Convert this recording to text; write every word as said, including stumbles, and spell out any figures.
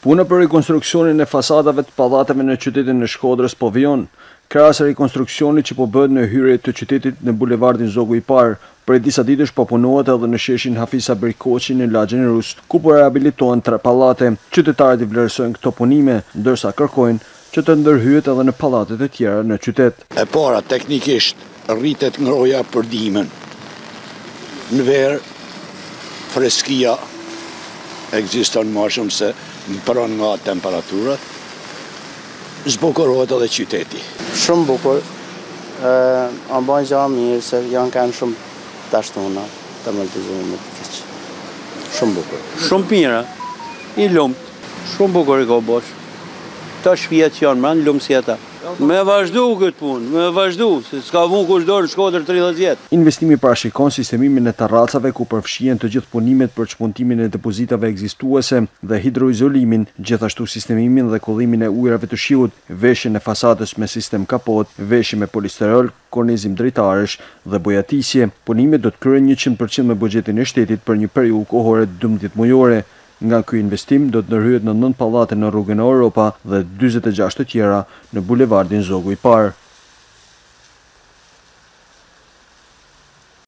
Puna për rekonstruksionin e fasadave të pallateve në qytetin e Shkodrës po vijon. Krahas rekonstruksionit që po bëhet në hyrje të qytetit në bulevardin Zogu i Parë, prej disa ditësh po punohet edhe në sheshin Hafisa Berkoqi në Lagjin e Rus, ku po rehabilitohen tre pallate. Qytetarët i vlerësojnë këto punime, ndërsa kërkojnë që të ndërhyet edhe në pallatet e tjera në qytet. E para, teknikisht rritet ngroja për dimën. Në verë, freskia ekziston më shumë se në pranë nga temperaturat, zbukurohet edhe qyteti. Shumë bukur, a bën gjë mirë se janë kanë shumë tashtuna të amortizuar me këtë. Shumë bukur. Shumë mira, i lumt, shumë bukur i ka bosh. Ta shtëpia që janë më lumt si ata. Me vazhdu këtë punë, me vazhdu, se s'ka vun kush dorë në Shkodër tridhjetë vjet. Investimi parashikon sistemimin e terracave ku përfshihen të gjithë punimet për çpuntimin e depozitave ekzistuese dhe hidroizolimin, gjithashtu sistemimin dhe kollimin e ujrave të shiut, veshjen e fasadës me sistem kapot, veshje me polisterol, kornizim drejtarësh dhe bojatisje. Punimet do të kryhen njëqind përqind me buxhetin e shtetit për një periudhë kohore dymbëdhjetë mujore. Nga ky investim do të ndërhyet në nëntë pallate në rrugën e Europa dhe dyzet e gjashtë të tjera në bulevardin Zogu i Parë.